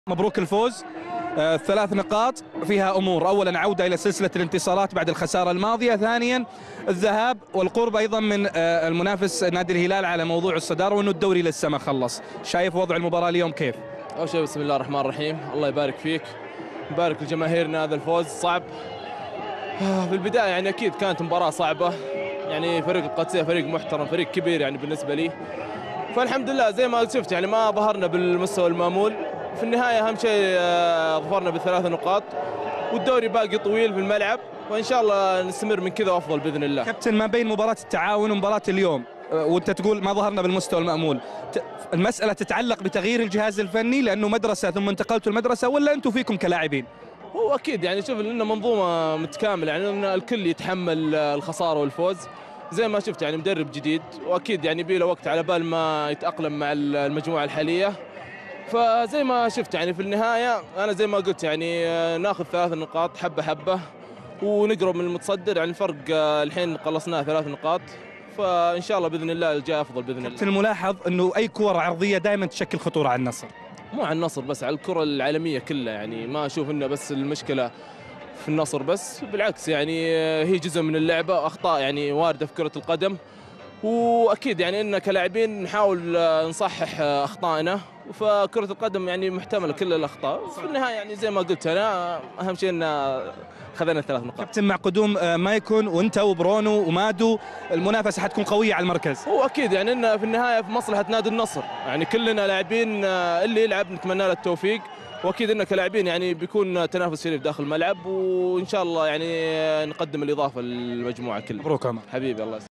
مبروك الفوز. 3 نقاط فيها أمور، أولا عودة إلى سلسلة الانتصارات بعد الخسارة الماضية، ثانيا الذهاب والقرب أيضا من المنافس نادي الهلال على موضوع الصدارة، وأنه الدوري لسه ما خلص. شايف وضع المباراة اليوم كيف؟ أول شيء بسم الله الرحمن الرحيم، الله يبارك فيك، يبارك لجماهيرنا. هذا الفوز صعب في البداية، يعني أكيد كانت مباراة صعبة، يعني فريق القادسية فريق محترم، فريق كبير يعني بالنسبة لي، فالحمد لله زي ما شفت يعني ما ظهرنا بالمستوى المامول. في النهاية أهم شيء ظفرنا ب3 نقاط، والدوري باقي طويل في الملعب، وإن شاء الله نستمر من كذا وأفضل بإذن الله. كابتن، ما بين مباراة التعاون ومباراة اليوم وأنت تقول ما ظهرنا بالمستوى المأمول، المسألة تتعلق بتغيير الجهاز الفني لأنه مدرسة ثم انتقلتوا المدرسة، ولا أنتم فيكم كلاعبين؟ هو أكيد يعني شوف لنا منظومة متكاملة، يعني إن الكل يتحمل الخسارة والفوز زي ما شفت، يعني مدرب جديد وأكيد يعني بيله وقت على بال ما يتأقلم مع المجموعة الحالية. فزي ما شفت يعني في النهاية أنا زي ما قلت يعني ناخذ 3 نقاط حبة حبة ونقرب من المتصدر، يعني الفرق الحين خلصناه 3 نقاط، فإن شاء الله بإذن الله الجاي أفضل بإذن الله. كابتن، الملاحظ أنه أي كرة عرضية دائما تشكل خطورة على النصر. مو على النصر بس، على الكرة العالمية كلها، يعني ما أشوف إنه بس المشكلة في النصر بس، بالعكس يعني هي جزء من اللعبة، أخطاء يعني واردة في كرة القدم، واكيد يعني ان كلاعبين نحاول نصحح اخطائنا، فكرة القدم يعني محتملة كل الاخطاء، في النهاية يعني زي ما قلت انا اهم شيء ان خذنا 3 نقاط. كابتن، مع قدوم مايكون وانت وبرونو ومادو المنافسة حتكون قوية على المركز. هو اكيد يعني ان في النهاية في مصلحة نادي النصر، يعني كلنا لاعبين، اللي يلعب نتمنى له التوفيق، واكيد ان كلاعبين يعني بيكون تنافس شريف داخل الملعب، وان شاء الله يعني نقدم الاضافة للمجموعة كلها. مبروك عمر. حبيبي الله يسلمك.